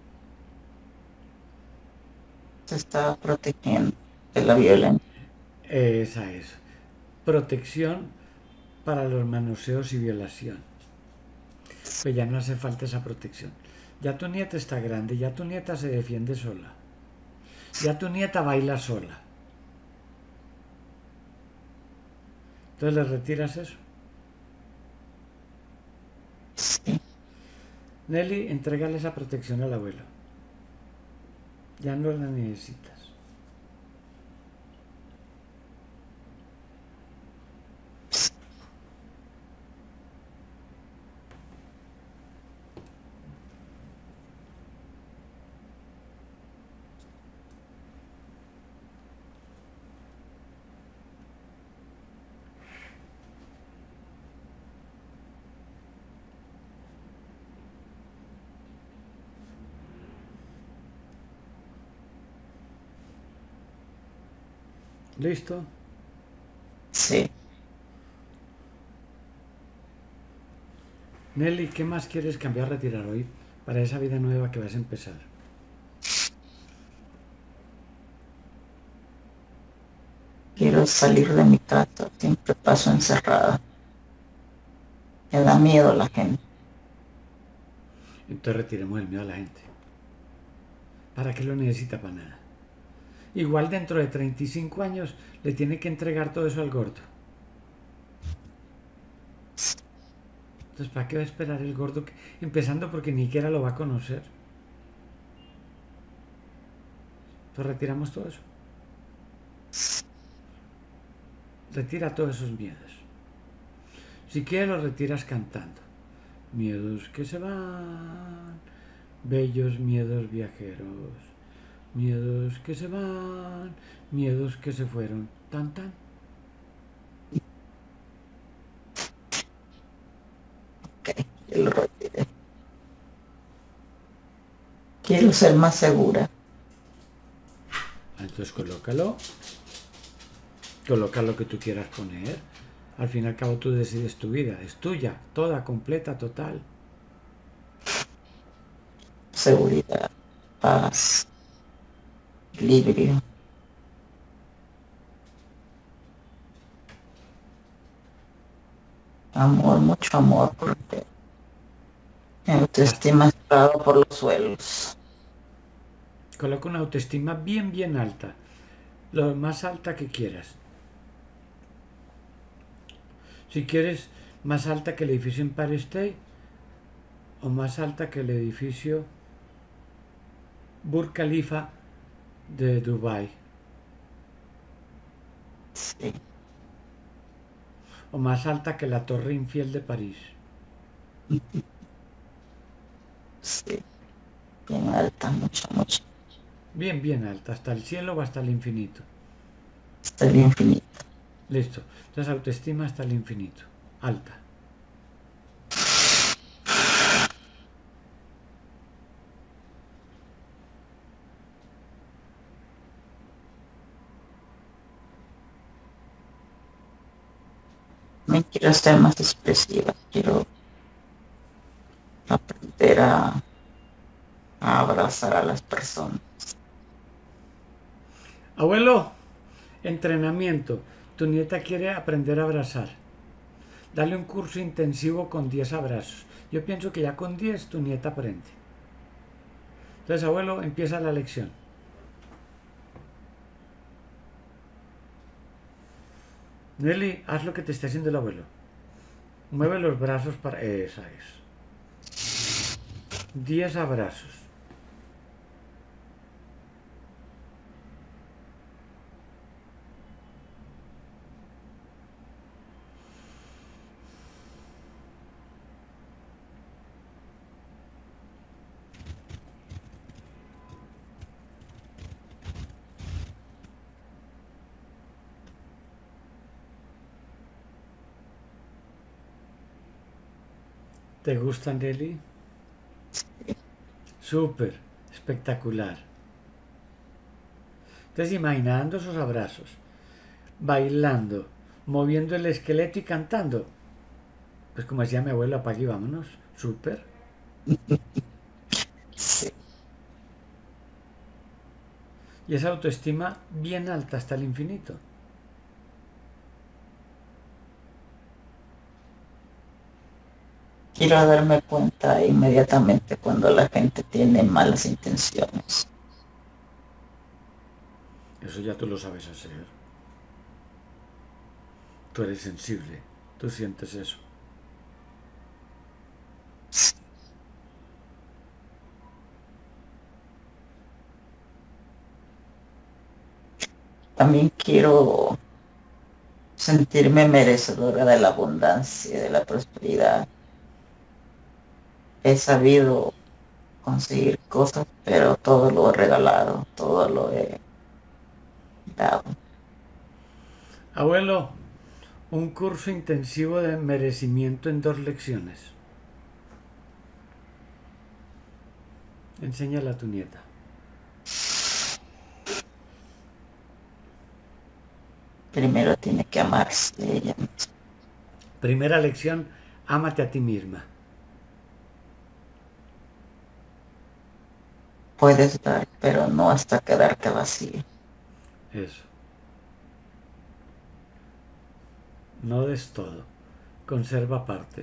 Se estaba protegiendo de la violencia. Esa es. Protección para los manoseos y violación. Pues ya no hace falta esa protección. Ya tu nieta está grande, ya tu nieta se defiende sola. Ya tu nieta baila sola. Entonces le retiras eso. Sí. Nelly, entrégale esa protección al abuelo. Ya no la necesitas. ¿Listo? Sí. Nelly, ¿qué más quieres cambiar o retirar hoy para esa vida nueva que vas a empezar? Quiero salir de mi casa. Siempre paso encerrada. Me da miedo la gente. Entonces retiremos el miedo a la gente. ¿Para qué lo necesita? Para nada. Igual dentro de treinta y cinco años le tiene que entregar todo eso al gordo. Entonces, ¿para qué va a esperar el gordo? Que, empezando porque ni siquiera lo va a conocer. Entonces retiramos todo eso. Retira todos esos miedos. Si quieres los retiras cantando. Miedos que se van, bellos miedos viajeros. Miedos que se van, miedos que se fueron. Tan tan. Ok, yo lo retiré. Quiero ser más segura. Entonces colócalo. Coloca lo que tú quieras poner. Al fin y al cabo tú decides tu vida. Es tuya, toda, completa, total. Seguridad, paz, equilibrio. Amor, mucho amor, porque mi autoestima está por los suelos. Coloca una autoestima bien, bien alta. Lo más alta que quieras. Si quieres más alta que el edificio Empire State o más alta que el edificio Burj Khalifa de Dubai Sí, o más alta que la Torre Eiffel de París. sí, bien alta, mucho, mucho, Bien, bien alta, hasta el cielo o hasta el infinito. hasta el infinito. Listo. Entonces autoestima hasta el infinito. Alta. Me quiero ser más expresiva, quiero aprender a, a abrazar a las personas. Abuelo, entrenamiento. Tu nieta quiere aprender a abrazar. Dale un curso intensivo con diez abrazos. Yo pienso que ya con diez tu nieta aprende. Entonces, abuelo, empieza la lección. Nelly, haz lo que te esté haciendo el abuelo. Mueve los brazos para... Esa es. diez abrazos. ¿Te gusta, Nelly? Súper, espectacular. Entonces, imaginando esos abrazos, bailando, moviendo el esqueleto y cantando. Pues como decía mi abuelo, apague y vámonos. Súper. Sí, Y esa autoestima bien alta hasta el infinito. quiero darme cuenta inmediatamente cuando la gente tiene malas intenciones. Eso ya tú lo sabes hacer. Tú eres sensible. Tú sientes eso. También quiero sentirme merecedora de la abundancia, de la prosperidad. He sabido conseguir cosas, pero todo lo he regalado, todo lo he dado. Abuelo, un curso intensivo de merecimiento en dos lecciones. Enséñala a tu nieta. primero tiene que amarse ella misma. Primera lección, ámate a ti misma. Puedes dar, pero no hasta quedarte vacío. Eso. No des todo. Conserva parte.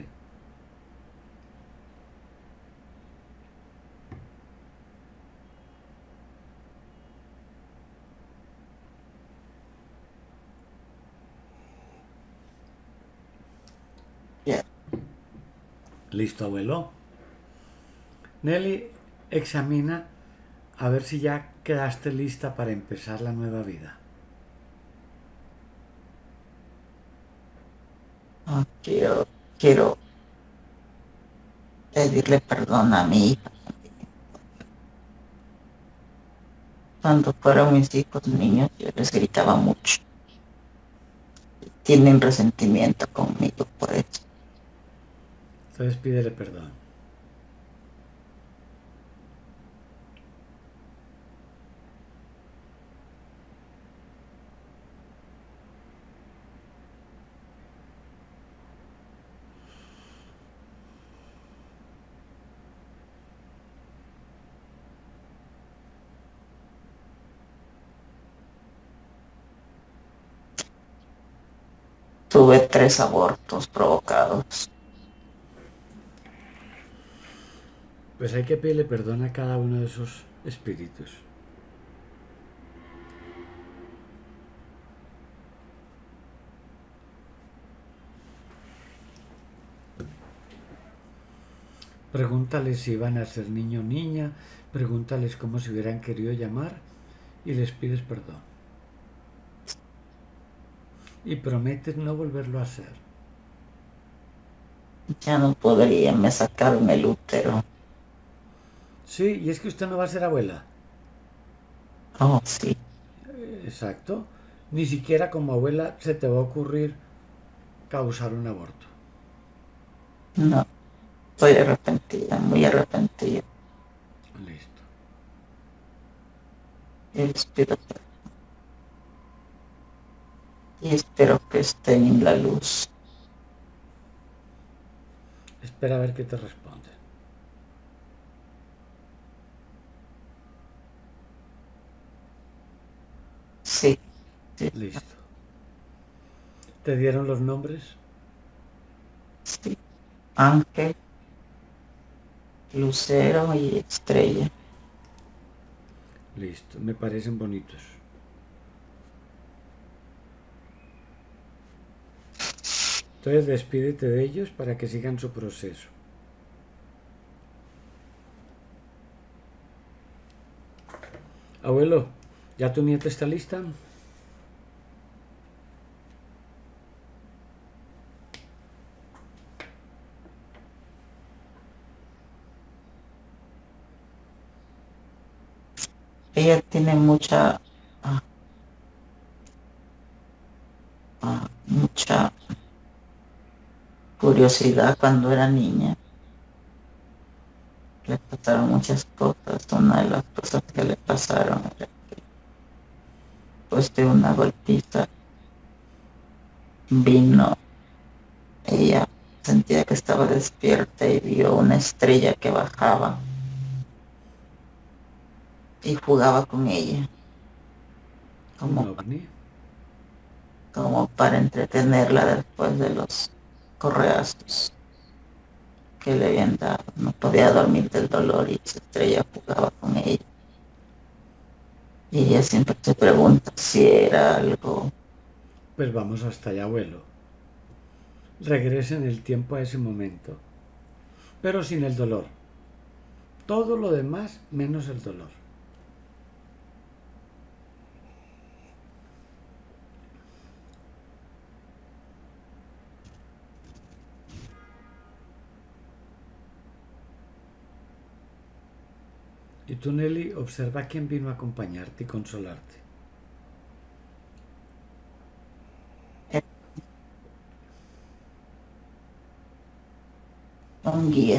Ya. ¿Listo, abuelo? Nelly examina a ver si ya quedaste lista para empezar la nueva vida. Ah, quiero, quiero pedirle perdón a mi hija. Cuando fueron mis hijos niños, yo les gritaba mucho. Tienen resentimiento conmigo por eso. Entonces pídele perdón. Tuve tres abortos provocados. Pues hay que pedirle perdón a cada uno de esos espíritus. Pregúntales si van a ser niño o niña, pregúntales cómo se hubieran querido llamar y les pides perdón. Y prometes no volverlo a hacer. Ya no podría, me sacaron el útero. Sí, y es que usted no va a ser abuela. Oh, sí. Exacto. Ni siquiera como abuela se te va a ocurrir causar un aborto. No, estoy arrepentida, muy arrepentida. Listo. Y les pido perdón. Y espero que estén en la luz. Espera a ver qué te responde. Sí, sí, Listo. ¿Te dieron los nombres? sí. Ángel, Lucero y Estrella. Listo. Me parecen bonitos. Entonces despídete de ellos para que sigan su proceso. Abuelo, ¿ya tu nieta está lista? Ella tiene mucha, ah, ah, mucha curiosidad cuando era niña. Le pasaron muchas cosas. Una de las cosas que le pasaron era que después de una golpiza vino, ella sentía que estaba despierta y vio una estrella que bajaba y jugaba con ella, Un como, ovni. como para entretenerla después de los correazos que le habían dado. No podía dormir del dolor y esa estrella jugaba con ella. Y ella siempre se pregunta si era algo. Pues vamos hasta allá, abuelo. Regresa en el tiempo a ese momento, pero sin el dolor. Todo lo demás menos el dolor. Y tú, Nelly, observa quién vino a acompañarte y consolarte. Un guía.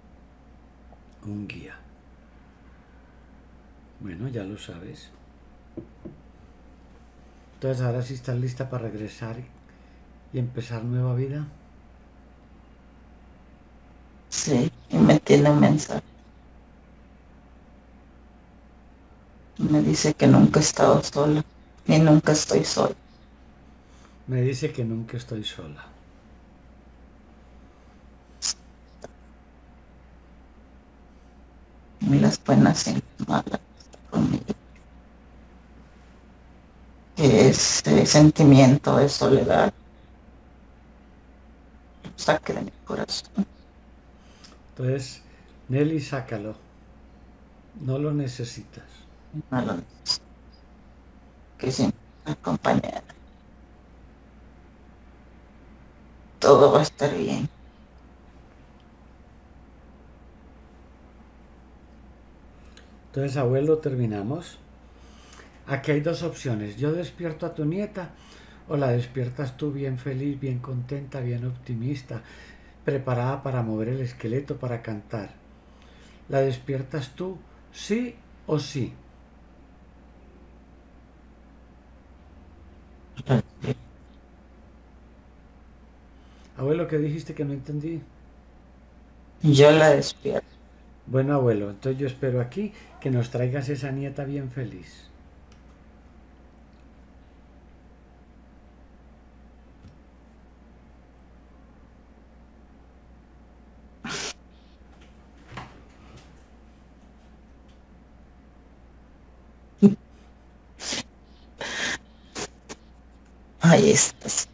Un guía. Bueno, ya lo sabes. Entonces ahora sí estás lista para regresar y empezar nueva vida. Sí, y me tiene un mensaje. Me dice que nunca he estado sola, ni nunca estoy sola. Me dice que nunca estoy sola. Ni las buenas y las malas conmigo. Que ese sentimiento de soledad lo saque de mi corazón. Entonces, Nelly, sácalo. No lo necesitas. No lo necesito. Que siempre me acompañe. Todo va a estar bien. Entonces, abuelo, terminamos. Aquí hay dos opciones. Yo despierto a tu nieta o la despiertas tú bien feliz, bien contenta, bien optimista, preparada para mover el esqueleto, para cantar. ¿La despiertas tú, sí o sí? Abuelo, ¿qué dijiste que no entendí? Yo la despierto. Bueno, abuelo, entonces yo espero aquí que nos traigas esa nieta bien feliz. Ahí estás.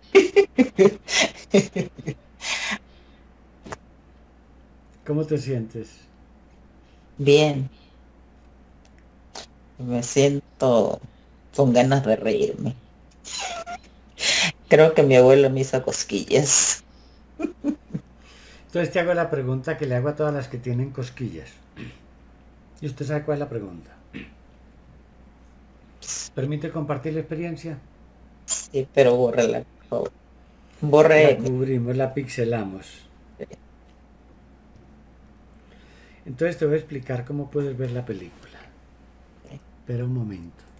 ¿Cómo te sientes? Bien. Me siento con ganas de reírme. Creo que mi abuelo me hizo cosquillas. Entonces te hago la pregunta que le hago a todas las que tienen cosquillas. ¿Y usted sabe cuál es la pregunta? ¿Permite compartir la experiencia? Sí, pero bórrela, por favor. La Borre. cubrimos, la pixelamos. Entonces te voy a explicar cómo puedes ver la película. Espera un momento.